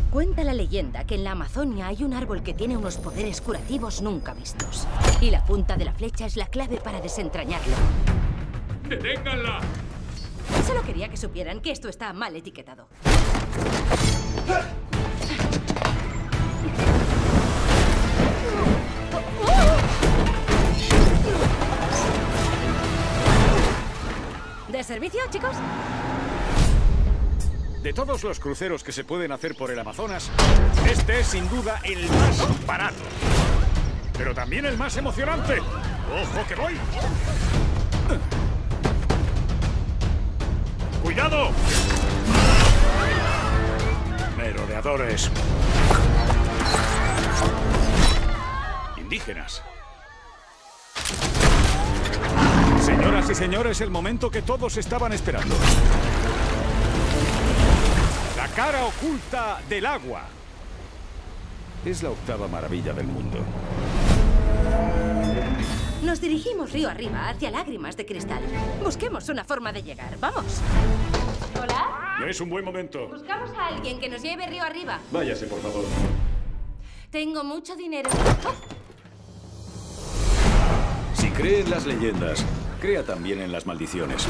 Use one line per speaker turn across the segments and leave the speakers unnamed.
Cuenta la leyenda que en la Amazonia hay un árbol que tiene unos poderes curativos nunca vistos. Y la punta de la flecha es la clave para desentrañarlo.
¡Deténganla!
Solo quería que supieran que esto está mal etiquetado. ¿De servicio, chicos?
De todos los cruceros que se pueden hacer por el Amazonas, este es sin duda el más barato. Pero también el más emocionante. ¡Ojo que voy! ¡Cuidado! Merodeadores. Indígenas. Señoras y señores, el momento que todos estaban esperando. La cara oculta del agua. Es la octava maravilla del mundo.
Nos dirigimos río arriba, hacia lágrimas de cristal. Busquemos una forma de llegar. ¡Vamos! ¿Hola?
No es un buen momento.
Buscamos a alguien que nos lleve río arriba.
Váyase, por favor.
Tengo mucho dinero.
Si cree en las leyendas, crea también en las maldiciones.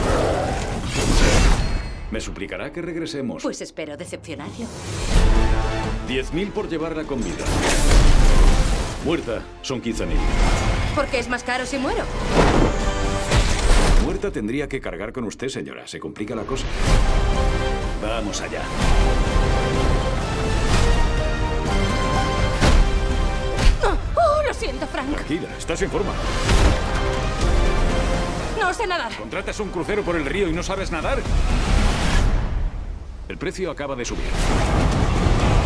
¿Me suplicará que regresemos?
Pues espero decepcionarlo.
10.000 por llevarla con vida. Muerta son 15.000.
¿Por qué es más caro si muero?
Muerta tendría que cargar con usted, señora. Se complica la cosa. Vamos allá.
¡Oh, lo siento, Frank!
Tranquila, estás en forma.
No sé nadar.
¿Contratas un crucero por el río y no sabes nadar? El precio acaba de subir.